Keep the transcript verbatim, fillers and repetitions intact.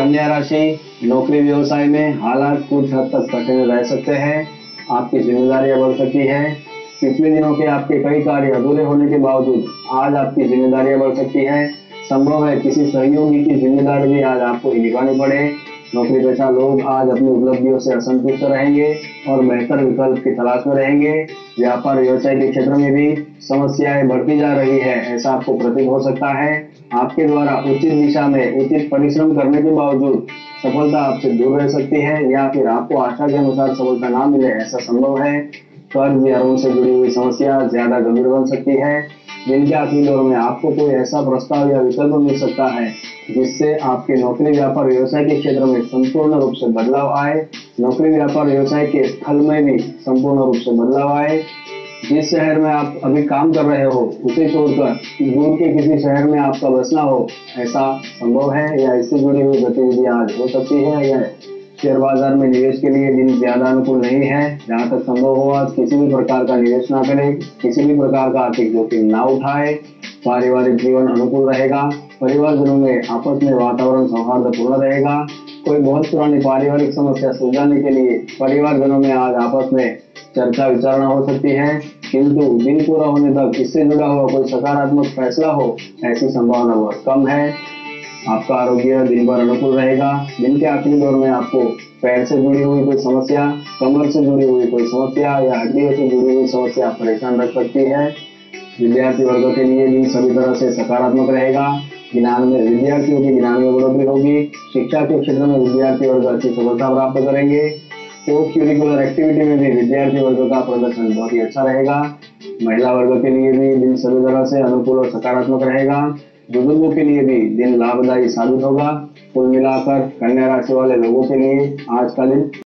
कन्या राशि, नौकरी व्यवसाय में हालात कुछ हद तक कठिन रह सकते हैं। आपकी जिम्मेदारियां बढ़ सकती है। पिछले दिनों के आपके कई कार्य अधूरे होने के बावजूद आज आपकी जिम्मेदारियां बढ़ सकती है। संभव है किसी सहयोगी की जिम्मेदारी भी आज आपको ही निभानी पड़े। नौकरी पेशा लोग आज अपनी उपलब्धियों से असंतुष्ट रहेंगे और बेहतर विकल्प की तलाश में रहेंगे। व्यापार व्यवसाय के क्षेत्र में भी समस्याएं बढ़ती जा रही है, ऐसा आपको प्रतीत हो सकता है। आपके द्वारा उचित दिशा में उचित परिश्रम करने के बावजूद सफलता आपसे दूर रह सकती है या फिर आपको आशा के अनुसार सफलता ना मिले, ऐसा संभव है। कर्ज या ऋण से जुड़ी हुई समस्या ज्यादा गंभीर बन सकती है। दिन के आखिरी दौर में आपको कोई ऐसा प्रस्ताव या विकल्प मिल सकता है जिससे आपके नौकरी व्यापार व्यवसाय के क्षेत्र में संपूर्ण रूप से बदलाव आए। नौकरी व्यापार व्यवसाय के स्थल में भी संपूर्ण रूप से बदलाव आए। जिस शहर में आप अभी काम कर रहे हो उसे छोड़कर दूर के किसी शहर में आपका बसना हो, ऐसा संभव है या इससे जुड़ी हुई गतिविधियां आज हो सकती है। या शेयर बाजार में निवेश के लिए दिन ज्यादा अनुकूल नहीं है। जहां तक संभव हो आज किसी भी प्रकार का निवेश ना करें, किसी भी प्रकार का आर्थिक जोखिम ना उठाए। पारिवारिक जीवन अनुकूल रहेगा। परिवारजनों में आपस में वातावरण सौहार्दपूर्ण रहेगा। कोई बहुत पुरानी पारिवारिक समस्या सुलझाने के लिए परिवारजनों में आज आपस में चर्चा विचारणा हो सकती है, किंतु दिन पूरा होने तक इससे जुड़ा हुआ कोई सकारात्मक फैसला हो, ऐसी संभावना बहुत कम है। आपका आरोग्य दिन भर अनुकूल रहेगा। दिन के आखिरी दौर में आपको पैर से जुड़ी हुई कोई समस्या, कमर से जुड़ी हुई कोई समस्या या हड्डियों से जुड़ी हुई समस्या परेशान रख सकती है। विद्यार्थी वर्ग के लिए दिन सभी तरह से सकारात्मक रहेगा। ज्ञान में विद्यार्थियों की ज्ञान में बढ़ोतरी होगी। शिक्षा के क्षेत्र में विद्यार्थी वर्ग अच्छी सफलता प्राप्त करेंगे। को करिकुलर एक्टिविटी में भी विद्यार्थी वर्ग का प्रदर्शन बहुत ही अच्छा रहेगा। महिला वर्ग के लिए भी दिन सभी तरह से अनुकूल और सकारात्मक रहेगा। बुजुर्गों के लिए भी दिन लाभदायी साबित होगा। कुल मिलाकर कन्या राशि वाले लोगों के लिए आज का दिन